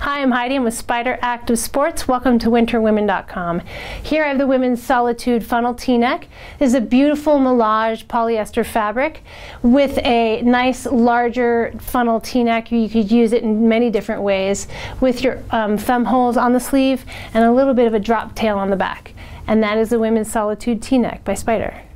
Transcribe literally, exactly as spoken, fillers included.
Hi, I'm Heidi. I'm with Spyder Active Sports. Welcome to Winter Women dot com. Here I have the women's Solitude funnel T-neck. This is a beautiful melange polyester fabric with a nice larger funnel T-neck. You could use it in many different ways with your um, thumb holes on the sleeve and a little bit of a drop tail on the back. And that is the women's Solitude T-neck by Spyder.